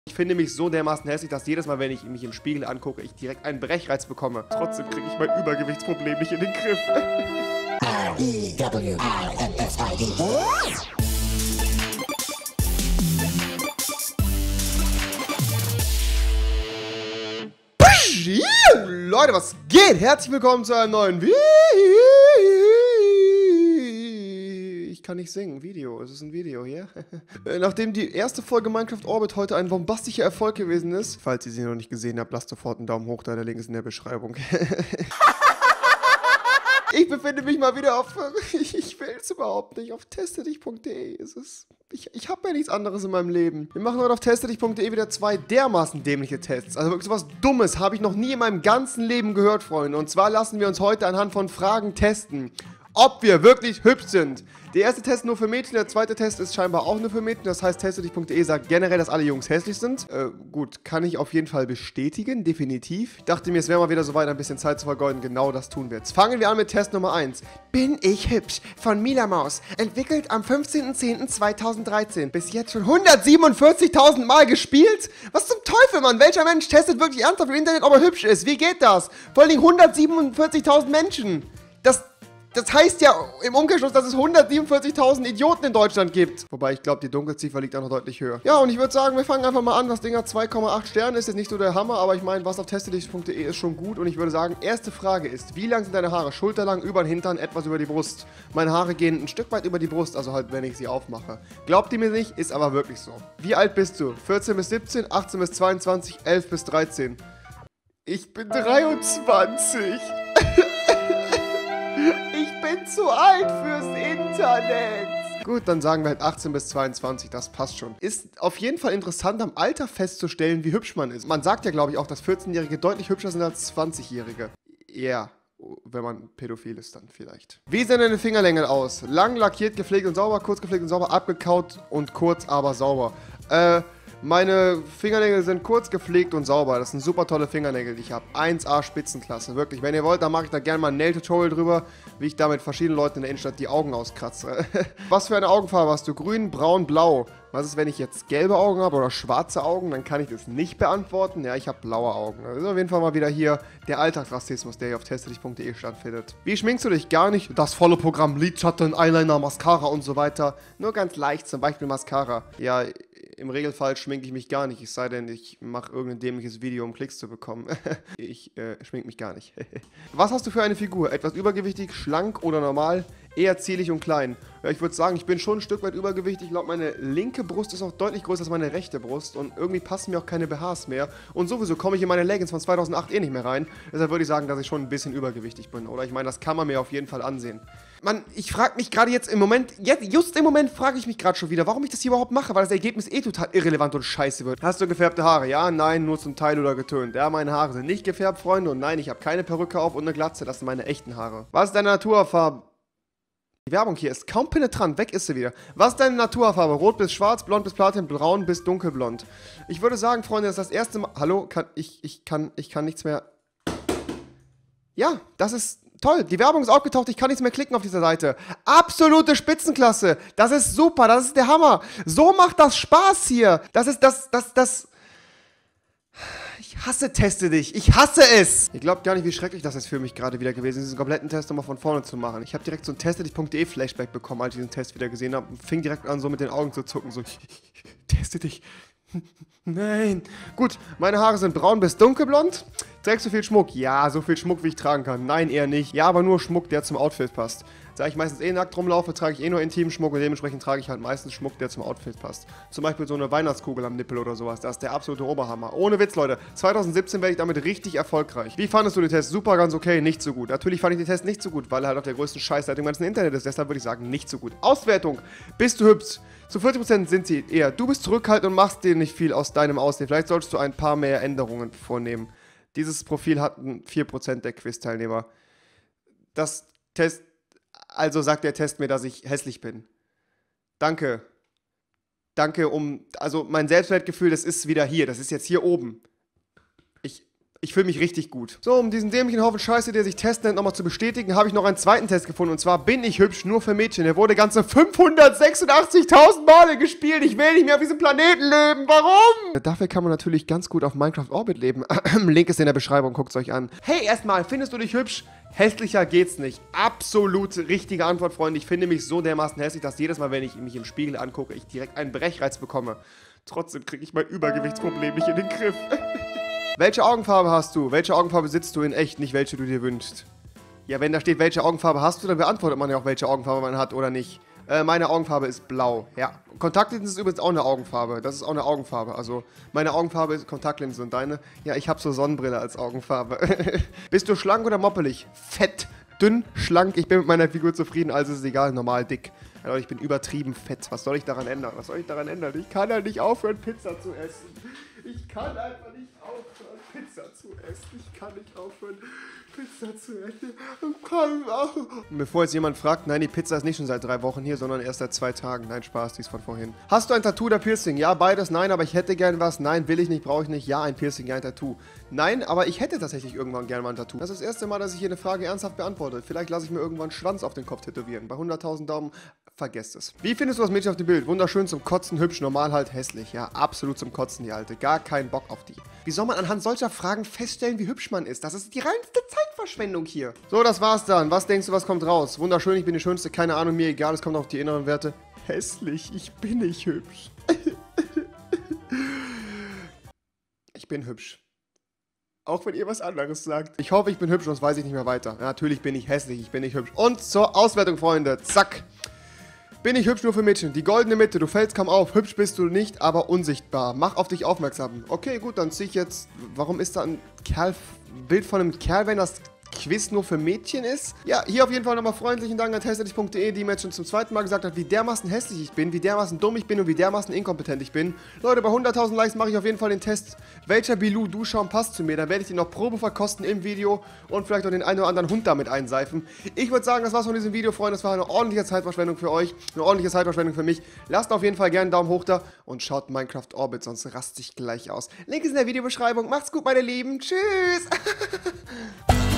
Ich finde mich so dermaßen hässlich, dass jedes Mal, wenn ich mich im Spiegel angucke, ich direkt einen Brechreiz bekomme. Trotzdem kriege ich mein Übergewichtsproblem nicht in den Griff. R-E-W-I-N-S-I-D. Leute, was geht? Herzlich willkommen zu einem neuen Video. Ich kann nicht singen. Video. Es ist ein Video hier. Nachdem die erste Folge Minecraft Orbit heute ein bombastischer Erfolg gewesen ist, falls ihr sie noch nicht gesehen habt, lasst sofort einen Daumen hoch da, der Link ist in der Beschreibung. Ich befinde mich mal wieder auf, ich will es überhaupt nicht, auf testedich.de. Ich habe ja nichts anderes in meinem Leben. Wir machen heute auf testedich.de wieder zwei dermaßen dämliche Tests. Also wirklich sowas Dummes habe ich noch nie in meinem ganzen Leben gehört, Freunde. Und zwar lassen wir uns heute anhand von Fragen testen, ob wir wirklich hübsch sind. Der erste Test nur für Mädchen, der zweite Test ist scheinbar auch nur für Mädchen. Das heißt, testedich.de sagt generell, dass alle Jungs hässlich sind. Gut, kann ich auf jeden Fall bestätigen, definitiv. Ich dachte mir, es wäre mal wieder soweit, ein bisschen Zeit zu vergeuden. Genau das tun wir jetzt. Fangen wir an mit Test Nummer 1. Bin ich hübsch? Von Milamaus. Entwickelt am 15.10.2013. Bis jetzt schon 147.000 Mal gespielt? Was zum Teufel, Mann? Welcher Mensch testet wirklich ernsthaft im Internet, ob er hübsch ist? Wie geht das? Vor allem 147.000 Menschen. Das heißt ja im Umkehrschluss, dass es 147.000 Idioten in Deutschland gibt. Wobei ich glaube, die Dunkelziffer liegt auch noch deutlich höher. Ja, und ich würde sagen, wir fangen einfach mal an. Das Ding hat 2,8 Sterne, ist jetzt nicht so der Hammer, aber ich meine, was auf testedich.de ist schon gut. Und ich würde sagen, erste Frage ist, wie lang sind deine Haare? Schulterlang, über den Hintern, etwas über die Brust. Meine Haare gehen ein Stück weit über die Brust, also halt, wenn ich sie aufmache. Glaubt ihr mir nicht, ist aber wirklich so. Wie alt bist du? 14 bis 17, 18 bis 22, 11 bis 13. Ich bin 23. Ich bin zu alt fürs Internet. Gut, dann sagen wir halt 18 bis 22, das passt schon. Ist auf jeden Fall interessant, am Alter festzustellen, wie hübsch man ist. Man sagt ja, glaube ich, auch, dass 14-Jährige deutlich hübscher sind als 20-Jährige. Ja, wenn man pädophil ist dann vielleicht. Wie sehen deine Fingernägel aus? Lang, lackiert, gepflegt und sauber, kurz gepflegt und sauber, abgekaut und kurz, aber sauber. Meine Fingernägel sind kurz gepflegt und sauber. Das sind super tolle Fingernägel, die ich habe. 1A Spitzenklasse, wirklich. Wenn ihr wollt, dann mache ich da gerne mal ein Nail-Tutorial drüber, wie ich da mit verschiedenen Leuten in der Innenstadt die Augen auskratze. Was für eine Augenfarbe hast du? Grün, braun, blau. Was ist, wenn ich jetzt gelbe Augen habe oder schwarze Augen? Dann kann ich das nicht beantworten. Ja, ich habe blaue Augen. Das ist auf jeden Fall mal wieder hier der Alltagsrassismus, der hier auf testedich.de stattfindet. Wie schminkst du dich? Gar nicht. Das volle Programm Lidschatten, Eyeliner, Mascara und so weiter. Nur ganz leicht, zum Beispiel Mascara. Ja, im Regelfall schminke ich mich gar nicht, es sei denn, ich mache irgendein dämliches Video, um Klicks zu bekommen. Ich schminke mich gar nicht. Was hast du für eine Figur? Etwas übergewichtig, schlank oder normal? Eher zierlich und klein. Ja, ich würde sagen, ich bin schon ein Stück weit übergewichtig. Ich glaube, meine linke Brust ist auch deutlich größer als meine rechte Brust. Und irgendwie passen mir auch keine BHs mehr. Und sowieso komme ich in meine Leggings von 2008 eh nicht mehr rein. Deshalb würde ich sagen, dass ich schon ein bisschen übergewichtig bin. Oder ich meine, das kann man mir auf jeden Fall ansehen. Mann, ich frage mich gerade jetzt im Moment, just im Moment frage ich mich gerade schon wieder, warum ich das hier überhaupt mache, weil das Ergebnis eh total irrelevant und scheiße wird. Hast du gefärbte Haare? Ja, nein, nur zum Teil oder getönt. Ja, meine Haare sind nicht gefärbt, Freunde. Und nein, ich habe keine Perücke auf und eine Glatze. Das sind meine echten Haare. Was ist deine Naturfarbe? Die Werbung hier ist kaum penetrant, weg ist sie wieder. Was ist deine Naturfarbe? Rot bis schwarz, blond bis platin, braun bis dunkelblond. Ich würde sagen, Freunde, das ist das erste Mal... Hallo, ich kann nichts mehr... Ja, das ist toll. Die Werbung ist aufgetaucht, ich kann nichts mehr klicken auf dieser Seite. Absolute Spitzenklasse. Das ist super, das ist der Hammer. So macht das Spaß hier. Das ist das... Ich hasse Teste dich. Ich hasse es. Ihr glaubt gar nicht, wie schrecklich das jetzt für mich gerade wieder gewesen ist, diesen kompletten Test nochmal von vorne zu machen. Ich habe direkt so ein testedich.de Flashback bekommen, als ich diesen Test wieder gesehen habe. Und fing direkt an, so mit den Augen zu zucken. So, teste dich. Nein. Gut, meine Haare sind braun bis dunkelblond. Trägst du viel Schmuck? Ja, so viel Schmuck, wie ich tragen kann. Nein, eher nicht. Ja, aber nur Schmuck, der zum Outfit passt. Da ich meistens eh nackt rumlaufe, trage ich eh nur intimen Schmuck und dementsprechend trage ich halt meistens Schmuck, der zum Outfit passt. Zum Beispiel so eine Weihnachtskugel am Nippel oder sowas. Das ist der absolute Oberhammer. Ohne Witz, Leute. 2017 werde ich damit richtig erfolgreich. Wie fandest du den Test? Super, ganz okay, nicht so gut. Natürlich fand ich den Test nicht so gut, weil er halt auf der größten Scheißseite im ganzen Internet ist. Deshalb würde ich sagen, nicht so gut. Auswertung. Bist du hübsch? Zu 40% sind sie eher. Du bist zurückhaltend und machst dir nicht viel aus deinem Aussehen. Vielleicht solltest du ein paar mehr Änderungen vornehmen. Dieses Profil hatten 4% der Quiz-Teilnehmer. Das Test... Also sagt der Test mir, dass ich hässlich bin. Danke. Danke also mein Selbstwertgefühl, das ist wieder hier. Das ist jetzt hier oben. Ich fühle mich richtig gut. So, um diesen dämlichen Haufen Scheiße, der sich Test nennt, nochmal zu bestätigen, habe ich noch einen zweiten Test gefunden. Und zwar bin ich hübsch nur für Mädchen. Der wurde ganze 586.000 Male gespielt. Ich will nicht mehr auf diesem Planeten leben. Warum? Dafür kann man natürlich ganz gut auf Minecraft Orbit leben. Link ist in der Beschreibung, guckt es euch an. Hey, erstmal, findest du dich hübsch? Hässlicher geht's nicht. Absolut richtige Antwort, Freunde. Ich finde mich so dermaßen hässlich, dass jedes Mal, wenn ich mich im Spiegel angucke, ich direkt einen Brechreiz bekomme. Trotzdem kriege ich mein Übergewichtsproblem nicht in den Griff. Welche Augenfarbe hast du? Welche Augenfarbe besitzt du in echt, nicht welche du dir wünschst? Ja, wenn da steht, welche Augenfarbe hast du, dann beantwortet man ja auch, welche Augenfarbe man hat oder nicht. Meine Augenfarbe ist blau, ja. Kontaktlinsen ist übrigens auch eine Augenfarbe. Das ist auch eine Augenfarbe. Also, meine Augenfarbe ist Kontaktlinsen und deine? Ja, ich habe so Sonnenbrille als Augenfarbe. Bist du schlank oder moppelig? Fett, dünn, schlank. Ich bin mit meiner Figur zufrieden, also ist es egal, normal, dick. Also, ich bin übertrieben fett. Was soll ich daran ändern? Was soll ich daran ändern? Ich kann ja nicht aufhören, Pizza zu essen. Ich kann einfach nicht aufhören, Pizza zu essen. Ich kann nicht aufhören, Pizza zu essen. Und bevor jetzt jemand fragt, nein, die Pizza ist nicht schon seit 3 Wochen hier, sondern erst seit 2 Tagen. Nein, Spaß, die ist von vorhin. Hast du ein Tattoo oder Piercing? Ja, beides. Nein, aber ich hätte gern was. Nein, will ich nicht, brauche ich nicht. Ja, ein Piercing, ja, ein Tattoo. Nein, aber ich hätte tatsächlich irgendwann gerne mal ein Tattoo. Das ist das erste Mal, dass ich hier eine Frage ernsthaft beantworte. Vielleicht lasse ich mir irgendwann einen Schwanz auf den Kopf tätowieren. Bei 100.000 Daumen, vergesst es. Wie findest du das Mädchen auf dem Bild? Wunderschön, zum Kotzen, hübsch, normal halt, hässlich. Ja, absolut zum Kotzen, die Alte. Gar keinen Bock auf die. Wie soll man anhand solcher Fragen feststellen, wie hübsch man ist? Das ist die reinste Zeitverschwendung hier. So, das war's dann. Was denkst du, was kommt raus? Wunderschön, ich bin die Schönste, keine Ahnung, mir egal, es kommt auf die inneren Werte. Hässlich, ich bin nicht hübsch. Ich bin hübsch. Auch wenn ihr was anderes sagt. Ich hoffe, ich bin hübsch, sonst weiß ich nicht mehr weiter. Ja, natürlich bin ich hässlich, ich bin nicht hübsch. Und zur Auswertung, Freunde. Zack. Bin ich hübsch nur für Mädchen? Die goldene Mitte, du fällst kaum auf. Hübsch bist du nicht, aber unsichtbar. Mach auf dich aufmerksam. Okay, gut, dann ziehe ich jetzt... Warum ist da ein Bild von einem Kerl, wenn das Quiz nur für Mädchen ist? Ja, hier auf jeden Fall nochmal freundlichen Dank an testedich.de, die mir jetzt schon zum zweiten Mal gesagt hat, wie dermaßen hässlich ich bin, wie dermaßen dumm ich bin und wie dermaßen inkompetent ich bin. Leute, bei 100.000 Likes mache ich auf jeden Fall den Test, welcher Bilou-Duschschaum passt zu mir. Dann werde ich den noch Probe verkosten im Video und vielleicht auch den einen oder anderen Hund damit einseifen. Ich würde sagen, das war's von diesem Video, Freunde. Das war eine ordentliche Zeitverschwendung für euch, eine ordentliche Zeitverschwendung für mich. Lasst auf jeden Fall gerne einen Daumen hoch da und schaut Minecraft Orbit, sonst raste ich gleich aus. Link ist in der Videobeschreibung. Macht's gut, meine Lieben. Tschüss!